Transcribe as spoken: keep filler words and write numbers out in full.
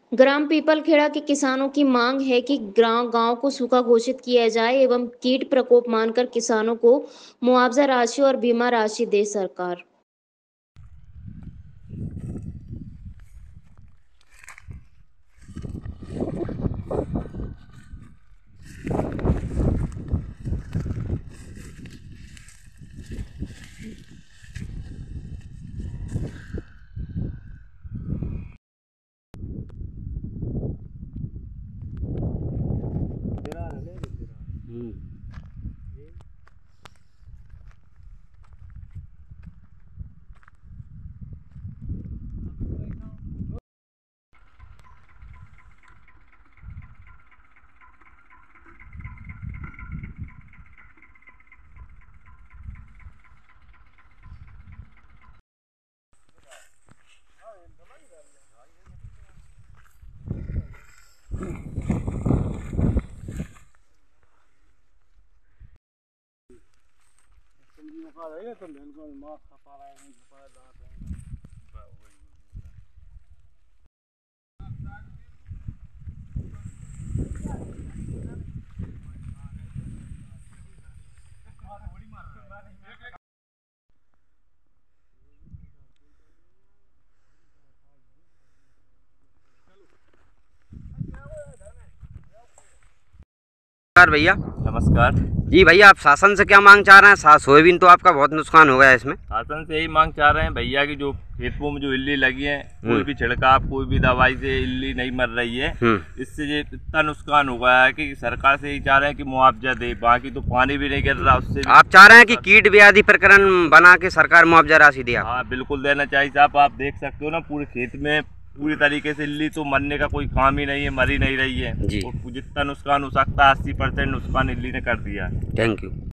ग्राम पीपलखेड़ा के किसानों की मांग है कि गांव गांव को सूखा घोषित किया जाए एवं कीट प्रकोप मानकर किसानों को मुआवजा राशि और बीमा राशि दे सरकार। नमस्कार भैया। नमस्कार जी भैया, आप शासन से क्या मांग चाह रहे हैं? सोयाबीन तो आपका बहुत नुकसान हो गया इसमें। शासन से यही मांग चाह रहे हैं भैया कि जो खेतों में जो इल्ली लगी है, कोई भी छिड़काव कोई भी दवाई से इल्ली नहीं मर रही है। इससे ये इतना नुकसान हो गया है कि सरकार से यही चाह रहे हैं कि मुआवजा दे। बाकी तो पानी भी नहीं गिर रहा उससे। आप चाह रहे हैं कि कीट व्याधि प्रकरण बना के सरकार मुआवजा राशि दे? हाँ बिल्कुल देना चाहिए साहब। आप देख सकते हो ना, पूरे खेत में पूरी तरीके से इल्ली तो मरने का कोई काम ही नहीं है, मरी नहीं रही है जी। जितना नुकसान हो सकता है अस्सी परसेंट नुकसान इल्ली ने कर दिया है। Thank you.